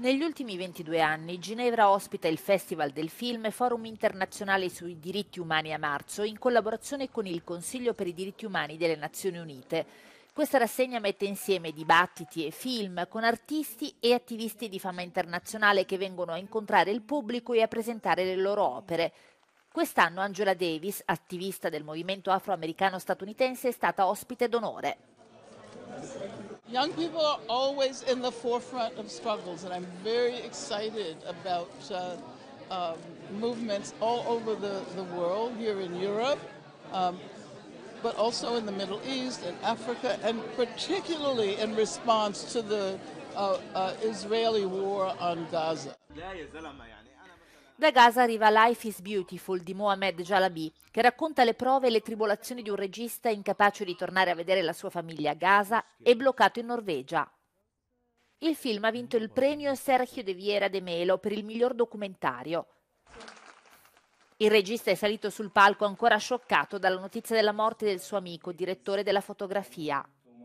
Negli ultimi 22 anni Ginevra ospita il Festival del Film e Forum internazionale sui diritti umani a marzo in collaborazione con il Consiglio per i diritti umani delle Nazioni Unite. Questa rassegna mette insieme dibattiti e film con artisti e attivisti di fama internazionale che vengono a incontrare il pubblico e a presentare le loro opere. Quest'anno Angela Davis, attivista del movimento afroamericano statunitense, è stata ospite d'onore. Young people are always in the forefront of struggles, and I'm very excited about movements all over the world, here in Europe, but also in the Middle East and Africa, and particularly in response to the Israeli war on Gaza. Da Gaza arriva Life is Beautiful di Mohamed Jalabi, che racconta le prove e le tribolazioni di un regista incapace di tornare a vedere la sua famiglia a Gaza e bloccato in Norvegia. Il film ha vinto il premio Sergio de Vieira de Melo per il miglior documentario. Il regista è salito sul palco ancora scioccato dalla notizia della morte del suo amico, direttore della fotografia.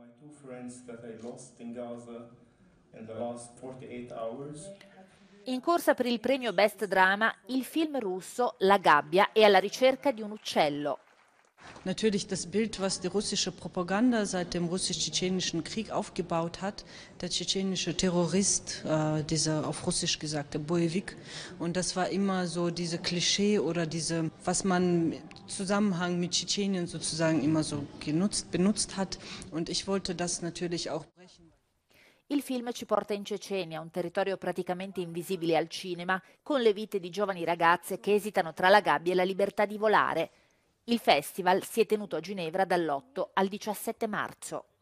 In corsa per il premio Best Drama, il film russo La gabbia è alla ricerca di un uccello. Natürlich das Bild, was die russische Propaganda seit dem russisch-tschetschenischen Krieg aufgebaut hat, der tschetschenische Terrorist, dieser auf Russisch gesagte Boevik. Und das war immer so diese Klischee oder diese, was man im Zusammenhang mit Tschetschenien sozusagen immer so benutzt hat. Und ich wollte das natürlich auch brechen. Il film ci porta in Cecenia, un territorio praticamente invisibile al cinema, con le vite di giovani ragazze che esitano tra la gabbia e la libertà di volare. Il festival si è tenuto a Ginevra dall'8 al 17 marzo.